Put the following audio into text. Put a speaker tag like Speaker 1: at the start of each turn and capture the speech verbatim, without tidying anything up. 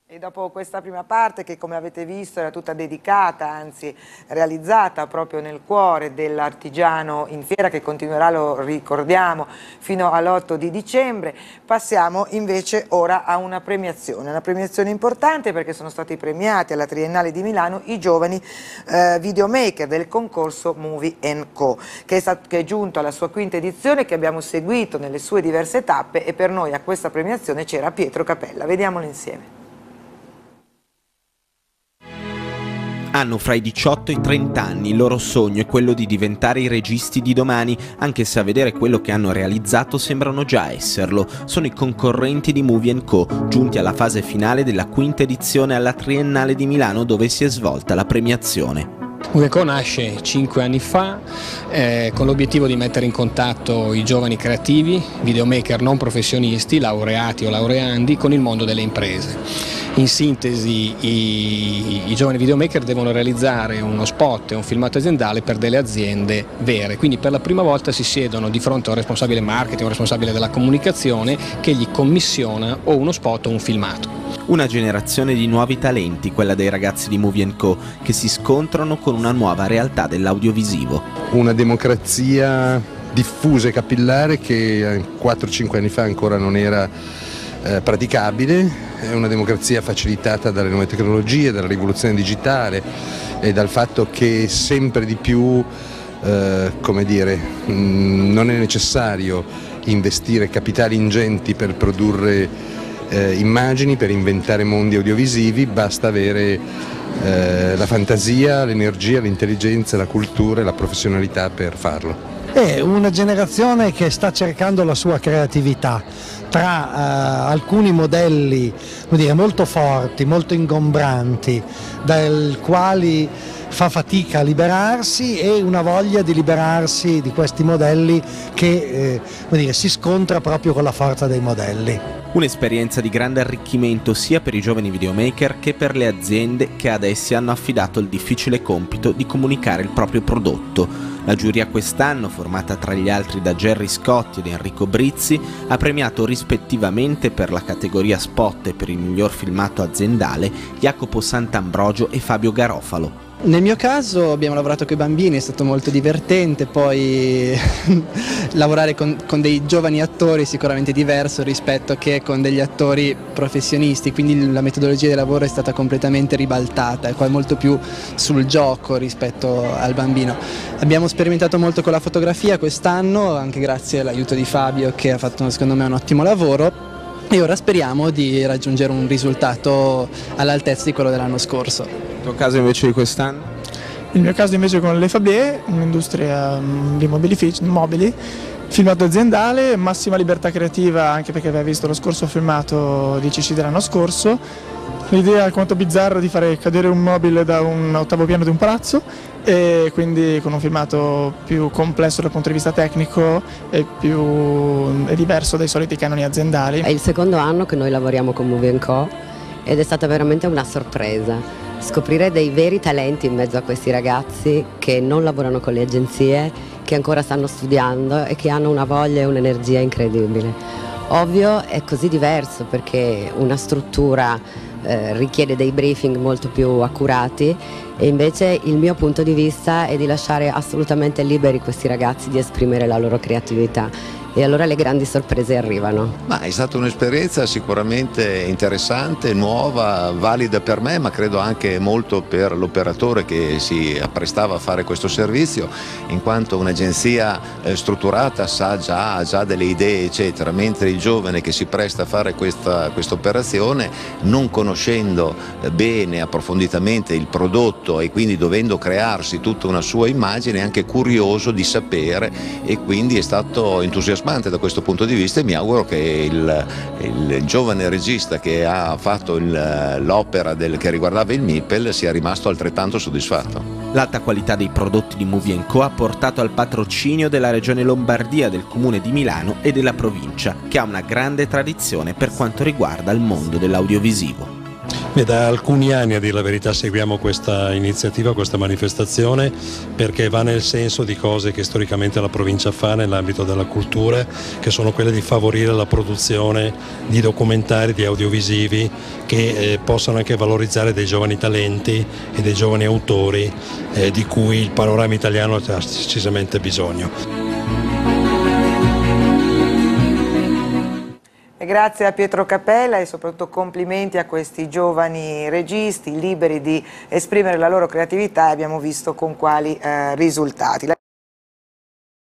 Speaker 1: E dopo questa prima parte, che come avete visto era tutta dedicata, anzi realizzata proprio nel cuore dell'Artigiano in Fiera, che continuerà, lo ricordiamo, fino all'otto di dicembre, passiamo invece ora a una premiazione, una premiazione importante perché sono stati premiati alla Triennale di Milano i giovani eh, videomaker del concorso Movie and Co, che è, stato, che è giunto alla sua quinta edizione, che abbiamo seguito nelle sue diverse tappe, e per noi a questa premiazione c'era Pietro Capella. Vediamolo insieme.
Speaker 2: Hanno fra i diciotto e i trenta anni, il loro sogno è quello di diventare i registi di domani, anche se a vedere quello che hanno realizzato sembrano già esserlo. Sono i concorrenti di Movie and Co, giunti alla fase finale della quinta edizione alla Triennale di Milano, dove si è svolta la premiazione.
Speaker 3: Movie and Co nasce cinque anni fa eh, con l'obiettivo di mettere in contatto i giovani creativi, videomaker non professionisti, laureati o laureandi, con il mondo delle imprese. In sintesi, i, i giovani videomaker devono realizzare uno spot e un filmato aziendale per delle aziende vere, quindi per la prima volta si siedono di fronte a un responsabile marketing, un responsabile della comunicazione che gli commissiona o uno spot o un filmato.
Speaker 2: Una generazione di nuovi talenti, quella dei ragazzi di Movie and Co, che si scontrano con una nuova realtà dell'audiovisivo.
Speaker 4: Una democrazia diffusa e capillare che quattro cinque anni fa ancora non era eh, praticabile. È una democrazia facilitata dalle nuove tecnologie, dalla rivoluzione digitale e dal fatto che sempre di più, eh, come dire, mh, non è necessario investire capitali ingenti per produrre eh, immagini, per inventare mondi audiovisivi, basta avere eh, la fantasia, l'energia, l'intelligenza, la cultura e la professionalità per farlo.
Speaker 5: È una generazione che sta cercando la sua creatività tra uh, alcuni modelli, come dire, molto forti, molto ingombranti, dai quali fa fatica a liberarsi, e una voglia di liberarsi di questi modelli che eh, come dire, si scontra proprio con la forza dei modelli.
Speaker 2: Un'esperienza di grande arricchimento sia per i giovani videomaker che per le aziende che ad essi hanno affidato il difficile compito di comunicare il proprio prodotto. La giuria quest'anno, formata tra gli altri da Gerry Scotti ed Enrico Brizzi, ha premiato rispettivamente per la categoria spot e per il miglior filmato aziendale Jacopo Sant'Ambrogio e Fabio Garofalo.
Speaker 6: Nel mio caso abbiamo lavorato con i bambini, è stato molto divertente, poi lavorare con, con dei giovani attori è sicuramente diverso rispetto che con degli attori professionisti, quindi la metodologia di lavoro è stata completamente ribaltata, è molto più sul gioco rispetto al bambino. Abbiamo sperimentato molto con la fotografia quest'anno, anche grazie all'aiuto di Fabio che ha fatto secondo me un ottimo lavoro, e ora speriamo di raggiungere un risultato all'altezza di quello dell'anno scorso.
Speaker 2: Il tuo caso invece di quest'anno?
Speaker 7: Il mio caso invece con l'E F A B E, un'industria di mobilifici, mobili, filmato aziendale, massima libertà creativa, anche perché aveva visto lo scorso filmato di C C dell'anno scorso. L'idea alquanto bizzarra di fare cadere un mobile da un ottavo piano di un palazzo, e quindi con un filmato più complesso dal punto di vista tecnico e più è diverso dai soliti canoni aziendali.
Speaker 8: È il secondo anno che noi lavoriamo con Movie and Co ed è stata veramente una sorpresa scoprire dei veri talenti in mezzo a questi ragazzi che non lavorano con le agenzie, che ancora stanno studiando e che hanno una voglia e un'energia incredibile. Ovvio è così diverso perché una struttura Eh, richiede dei briefing molto più accurati, e invece il mio punto di vista è di lasciare assolutamente liberi questi ragazzi di esprimere la loro creatività, e allora le grandi sorprese arrivano.
Speaker 9: Ma è stata un'esperienza sicuramente interessante, nuova, valida per me, ma credo anche molto per l'operatore che si apprestava a fare questo servizio, in quanto un'agenzia eh, strutturata sa già, ha già delle idee eccetera, mentre il giovane che si presta a fare questa questa operazione, non conoscendo eh, bene, approfonditamente il prodotto e quindi dovendo crearsi tutta una sua immagine, è anche curioso di sapere, e quindi è stato entusiasmante da questo punto di vista, e mi auguro che il, il giovane regista che ha fatto l'opera che riguardava il MIPEL sia rimasto altrettanto soddisfatto.
Speaker 2: L'alta qualità dei prodotti di Movie and Co ha portato al patrocinio della Regione Lombardia, del Comune di Milano e della provincia, che ha una grande tradizione per quanto riguarda il mondo dell'audiovisivo.
Speaker 10: E da alcuni anni, a dire la verità, seguiamo questa iniziativa, questa manifestazione, perché va nel senso di cose che storicamente la provincia fa nell'ambito della cultura, che sono quelle di favorire la produzione di documentari, di audiovisivi che eh, possano anche valorizzare dei giovani talenti e dei giovani autori eh, di cui il panorama italiano ha decisamente bisogno.
Speaker 1: Grazie a Pietro Capella e soprattutto complimenti a questi giovani registi liberi di esprimere la loro creatività, e abbiamo visto con quali eh, risultati.